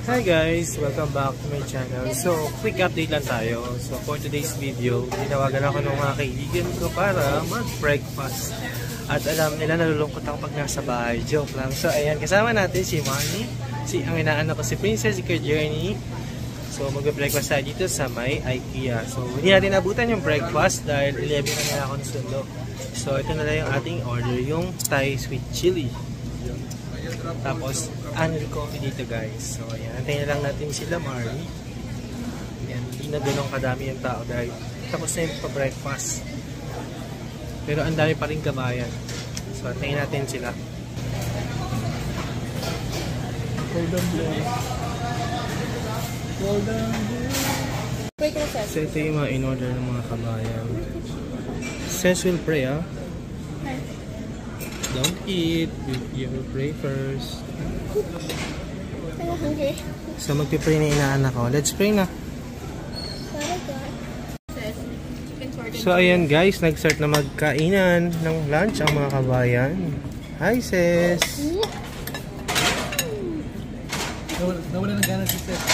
Hi guys! Welcome back to my channel. So, quick update lang tayo. So, for today's video, tinawagan ako ng mga kaibigan ko para mag-breakfast. At alam nila, nalulungkot ako pag nasa bahay. Joke lang. So, ayan, kasama natin si Manny, ang inaanak ko si Princess, si Journey. So, mag-breakfast tayo dito sa may IKEA. So, hindi natin nabutan yung breakfast dahil 11 na nila ako nasundo. So, ito na lang yung ating order, yung Thai sweet chili. Tapos, annual coffee dito guys. So, ayan. Antayin na lang natin sila, Mari. Ayan. Hindi na ganun kadami yung tao dahil tapos na yung pa-breakfast. Pero ang dami pa rin kabayan. So, antayin natin sila. So, ito yung mga in-order ng mga kabayan. Says we'll pray, ah. Don't eat. You will pray first. I'm hungry. So magpipray na inaanak ko. Let's pray na. So ayan guys, nag-start na magkainan ng lunch ang mga kabayan. Hi sis! Nawala ng gana si sis.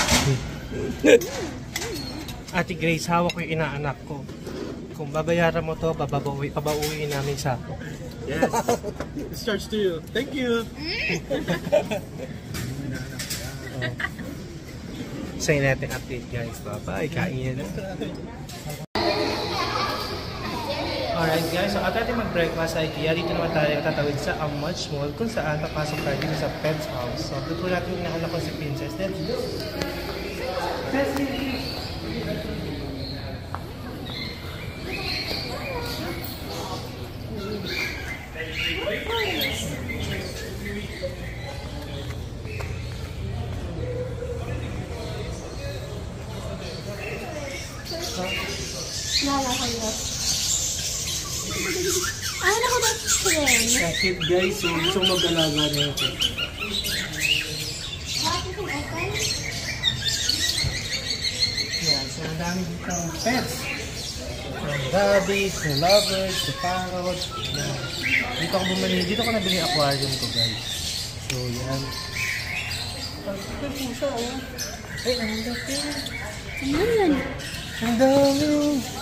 Ate Grace, hawak ko yung inaanak ko. Kung babayaran mo to, pabauwiin namin sa ako. Yes. It starts to you. Thank you. So yun natin update guys. Bye-bye. Kain na. Alright guys, so at natin mag-breakfast sa IKEA, dito naman tayo tatawid sa Much Mall kung saan papasok tayo dito sa Pet's House. So dito natin yung inaanak ko si Princess. Let's go! Let's go! Lala kayo. Ano ko ba friend? Sakit guys, so gusto mag-alaga na ito. Bakit yung open? Yan, so ang dami dito pets. From rabbits, to lovers, to parrots. Dito ako bumili, dito ko nabili aquarium ko guys. So yan. Ito pusa oh. Ay, ang dami. Ano yan? Ang dami.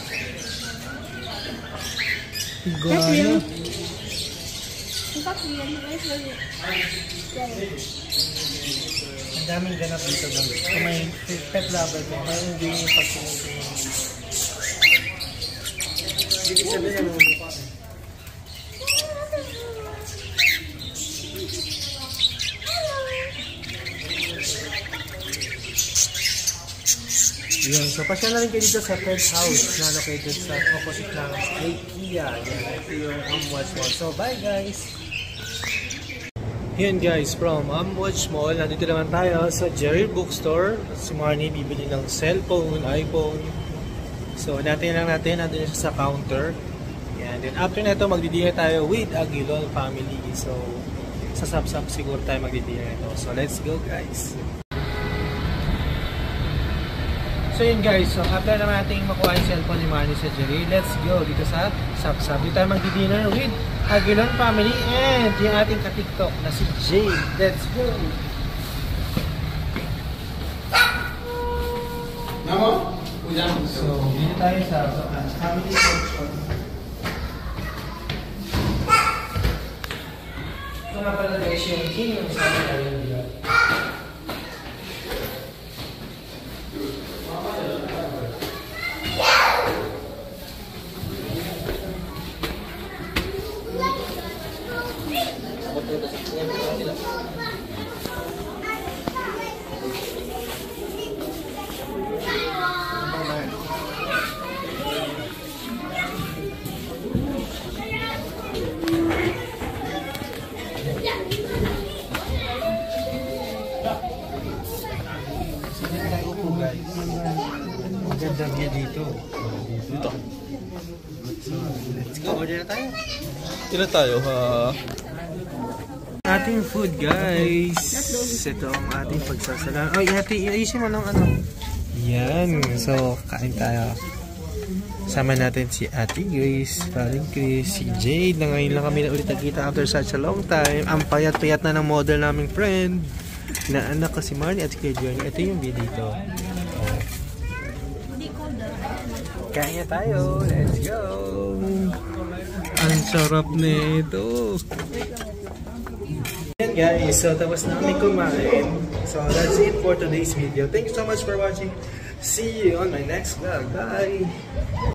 Iguana. Ang pakiyan. Ang daming ganap dito guys. Kung may pet lover ko, may hindi yung pagsimutin. Hindi sabihin na naman pa. Yan, so pasya na rin kayo dito sa Pet's House na located sa opposite ng IKEA. Yan, ito yung Much Mall. So bye guys! Yan guys, from Much Mall, nandito naman tayo sa Jerry Bookstore. Si Marnie bibili ng cellphone, iPhone. So natin lang natin, nandun siya sa counter. Yan, then after na ito, magdi-dinner tayo with Aguilon family. So sa Sapsap siguro tayo magdi-dinner ito. So let's go guys! So yun guys, so after naman natin makuha yung cellphone ni Manny sa Jerry, let's go dito sa Sapsap. Dito tayo magdi-dinner with Aguilon family and yung ating ka-TikTok na si Jay. Let's go! Namo? So, dito tayo sa family section. Ito nga pala guys yung king ng sabi tayo nila. Maganda view dito. Dito. So, let's go. Order na tayo. Tila tayo ha. Ating food guys. Ito ang ating pagsasalan. Oh, iayusin mo ng ano. Yan. So, kain tayo. Sama natin si Ate Grace, Paring Chris, si Jade na ngayon lang kami na ulit nagkita after such a long time. Ang payat-payat na ng model naming friend. na anak ko si Marnie at kay Johnny. Ito yung video dito. Kaya tayo. Let's go. Ang sarap nito. Yan guys, so tapos na kami kumain. So that's it for today's video. Thank you so much for watching. See you on my next vlog. Bye!